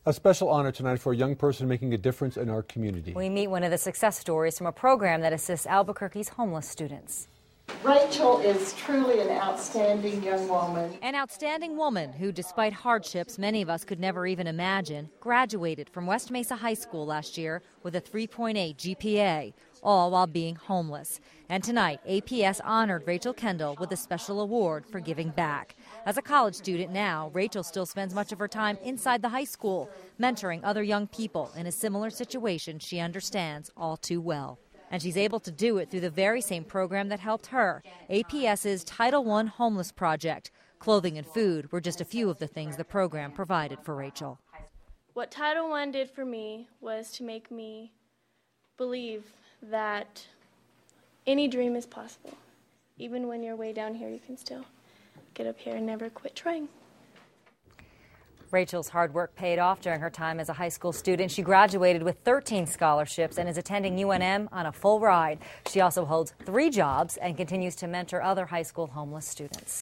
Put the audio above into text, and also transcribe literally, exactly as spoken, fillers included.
A special honor tonight for a young person making a difference in our community. We meet one of the success stories from a program that assists Albuquerque's homeless students. Rachel is truly an outstanding young woman. An outstanding woman who, despite hardships many of us could never even imagine, graduated from West Mesa High School last year with a three point eight G P A, all while being homeless. And tonight, A P S honored Rachel Kendall with a special award for giving back. As a college student now, Rachel still spends much of her time inside the high school, mentoring other young people in a similar situation she understands all too well. And she's able to do it through the very same program that helped her, APS's Title one Homeless Project. Clothing and food were just a few of the things the program provided for Rachel. What Title one did for me was to make me believe that any dream is possible. Even when you're way down here, you can still get up here and never quit trying. Rachel's hard work paid off during her time as a high school student. She graduated with thirteen scholarships and is attending U N M on a full ride. She also holds three jobs and continues to mentor other high school homeless students.